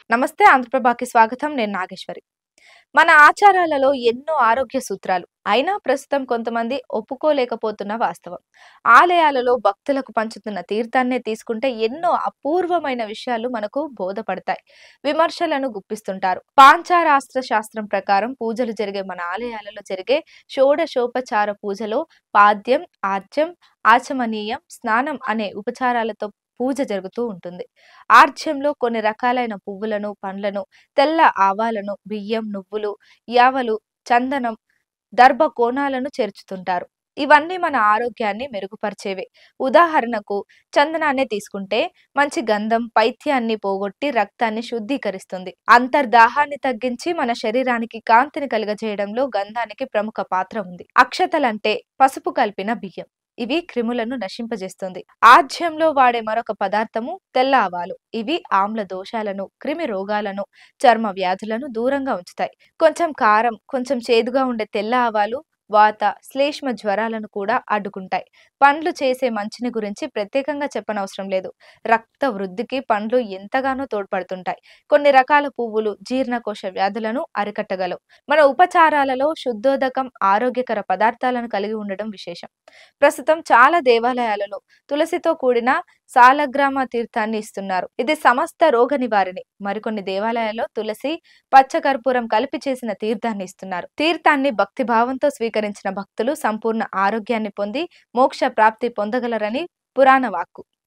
నమస్తే ఆంధ్రప్రభకి స్వాగతం. నేను నాగేశ్వరి. మన ఆచారాలలో ఎన్నో ఆరోగ్య సూత్రాలు అయినా ప్రస్తుతం కొంతమంది ఒప్పుకోలేకపోతున్న వాస్తవం. ఆలయాలలో భక్తులకు పంచుతున్న తీర్థాన్నే తీసుకుంటే ఎన్నో అపూర్వమైన విషయాలు మనకు బోధపడతాయి. విమర్శలను గుప్పిస్తుంటారు. పాంచారాస్త్ర శాస్త్రం ప్రకారం పూజలు జరిగే మన ఆలయాలలో జరిగే షోడశోపచార పూజలో పాద్యం, ఆర్జ్యం, ఆచమనీయం, స్నానం అనే ఉపచారాలతో పూజ జరుగుతూ ఉంటుంది. ఆర్జ్యంలో కొన్ని రకాలైన పువ్వులను, పండ్లను, తెల్ల ఆవాలను, బియ్యం, నువ్వులు, యావలు, చందనం, దర్భ కోణాలను చేర్చుతుంటారు. ఇవన్నీ మన ఆరోగ్యాన్ని మెరుగుపరిచేవే. ఉదాహరణకు చందనాన్నే తీసుకుంటే మంచి గంధం పైత్యాన్ని పోగొట్టి రక్తాన్ని శుద్ధీకరిస్తుంది. అంతర్దాహాన్ని తగ్గించి మన శరీరానికి కాంతిని కలుగజేయడంలో గంధానికి ప్రముఖ పాత్ర ఉంది. అక్షతలంటే పసుపు కలిపిన బియ్యం. ఇవి క్రిములను నశింపజేస్తుంది. ఆజ్యంలో వాడే మరొక పదార్థము తెల్ల ఆవాలు. ఇవి ఆమ్ల దోషాలను, క్రిమి రోగాలను, చర్మ వ్యాధులను దూరంగా ఉంచుతాయి. కొంచెం కారం, కొంచెం చేదుగా ఉండే తెల్ల ఆవాలు వాత, శ్లేష్మ జ్వరాలను కూడా అడ్డుకుంటాయి. పండ్లు చేసే మంచిని గురించి ప్రత్యేకంగా చెప్పనవసరం లేదు. రక్త వృద్ధికి పండ్లు ఎంతగానో తోడ్పడుతుంటాయి. కొన్ని రకాల పువ్వులు జీర్ణకోశ వ్యాధులను అరికట్టగలవు. మన ఉపచారాలలో శుద్ధోదకం, ఆరోగ్యకర పదార్థాలను కలిగి ఉండడం విశేషం. ప్రస్తుతం చాలా దేవాలయాలలో తులసితో కూడిన సాలగ్రామ తీర్థాన్ని ఇస్తున్నారు. ఇది సమస్త రోగ నివారిణి. మరికొన్ని దేవాలయాల్లో తులసి, పచ్చకర్పూరం కలిపి చేసిన తీర్థాన్ని ఇస్తున్నారు. తీర్థాన్ని భక్తి భావంతో స్వీకరించిన భక్తులు సంపూర్ణ ఆరోగ్యాన్ని పొంది మోక్ష ప్రాప్తి పొందగలరని పురాణ వాక్కు.